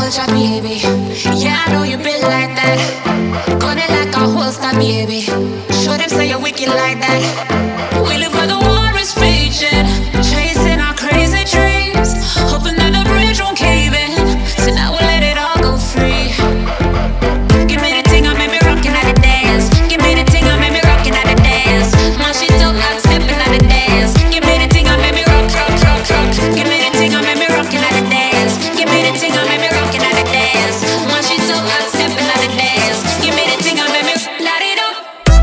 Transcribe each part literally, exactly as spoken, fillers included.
soldier, baby. Yeah, I know you been like that. Gun it like a holster, baby. Show them say you're wicked like that. We live where the war is raging, chasing our crazy dreams, hoping that the bridge won't cave in. So now we'll let it all go free. Give me the thing, I made me rockin' at the dance. Give me the thing, I made me rockin' at the dance. My shit don't like stepping at the dance. Give me the thing, I made me rock, rock, rock, rock. Give me the thing, I made me rockin' at the dance. Give me the thing, I made me rockin' at the dance. My shit don't like stepping at the dance. Give me the thing, I made me light it up.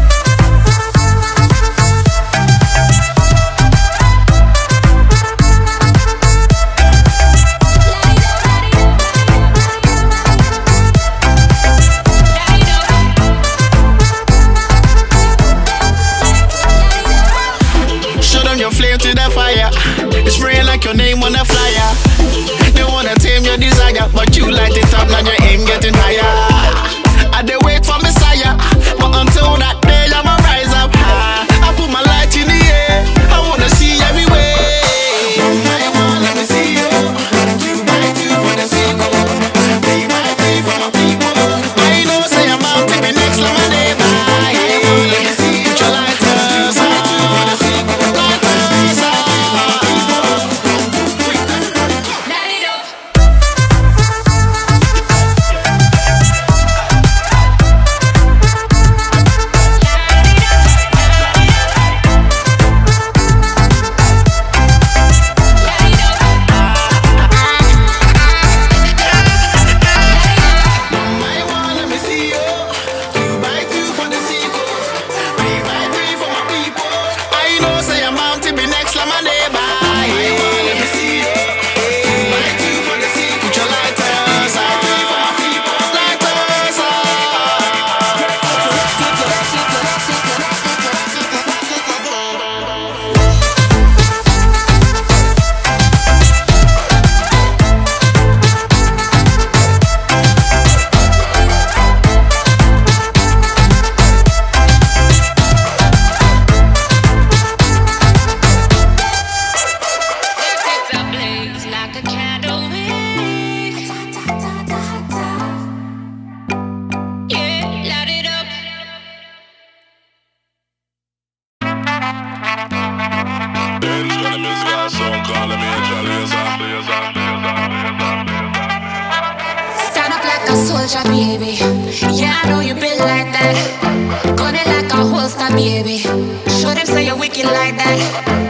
Flame to the fire, it's spraying like your name on a flyer. They wanna tame your desire, but you light it up, now your aim getting higher. I dey wait for Messiah, but until that day I'ma rise up high. I put my light in the air, I wanna see everywhere. I want, let me see you. Two by two for the sequel, three by three for my people. I know say I'm out to be next to my neighbor. I want, let me see you. Put your lighters on for the sequel. Stand up like a soldier, baby. Yeah, I know you been like that. Gun it like a holster, baby. Show them say you're wicked like that.